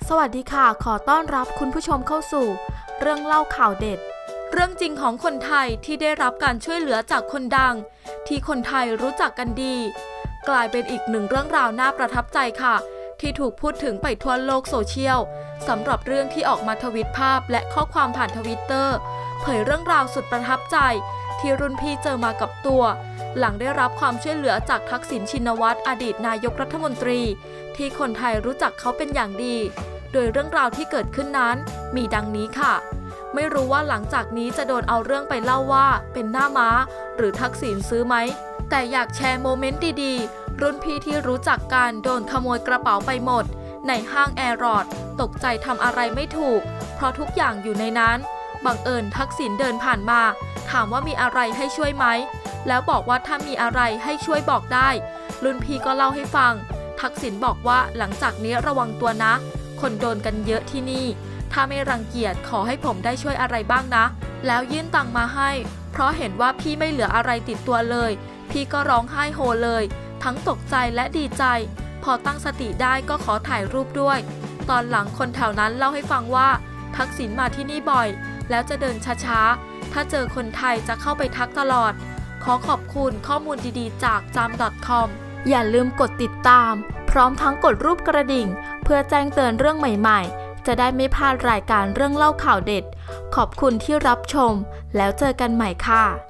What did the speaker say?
สวัสดีค่ะขอต้อนรับคุณผู้ชมเข้าสู่เรื่องเล่าข่าวเด็ดเรื่องจริงของคนไทยที่ได้รับการช่วยเหลือจากคนดังที่คนไทยรู้จักกันดีกลายเป็นอีกหนึ่งเรื่องราวน่าประทับใจค่ะที่ถูกพูดถึงไปทั่วโลกโซเชียลสำหรับเรื่องที่ออกมาทวีตภาพและข้อความผ่านทวิตเตอร์เผยเรื่องราวสุดประทับใจที่รุ่นพี่เจอมากับตัวหลังได้รับความช่วยเหลือจากทักษิณชินวัตรอดีตนายกรัฐมนตรีที่คนไทยรู้จักเขาเป็นอย่างดีโดยเรื่องราวที่เกิดขึ้นนั้นมีดังนี้ค่ะไม่รู้ว่าหลังจากนี้จะโดนเอาเรื่องไปเล่าว่าเป็นหน้าม้าหรือทักษิณซื้อไหมแต่อยากแชร์โมเมนต์ดีๆรุ่นพี่ที่รู้จักกันโดนขโมยกระเป๋าไปหมดในห้างแอร์รอดตกใจทำอะไรไม่ถูกเพราะทุกอย่างอยู่ในนั้นบังเอิญทักษิณเดินผ่านมาถามว่ามีอะไรให้ช่วยไหมแล้วบอกว่าถ้ามีอะไรให้ช่วยบอกได้รุ่นพี่ก็เล่าให้ฟังทักษิณบอกว่าหลังจากนี้ระวังตัวนะคนโดนกันเยอะที่นี่ถ้าไม่รังเกียจขอให้ผมได้ช่วยอะไรบ้างนะแล้วยื่นตังค์มาให้เพราะเห็นว่าพี่ไม่เหลืออะไรติดตัวเลยพี่ก็ร้องไห้โฮเลยทั้งตกใจและดีใจพอตั้งสติได้ก็ขอถ่ายรูปด้วยตอนหลังคนแถวนั้นเล่าให้ฟังว่าทักษิณมาที่นี่บ่อยแล้วจะเดินช้าๆถ้าเจอคนไทยจะเข้าไปทักตลอดขอขอบคุณข้อมูลดีๆจากjam.com อย่าลืมกดติดตามพร้อมทั้งกดรูปกระดิ่งเพื่อแจ้งเตือนเรื่องใหม่ๆจะได้ไม่พลาดรายการเรื่องเล่าข่าวเด็ดขอบคุณที่รับชมแล้วเจอกันใหม่ค่ะ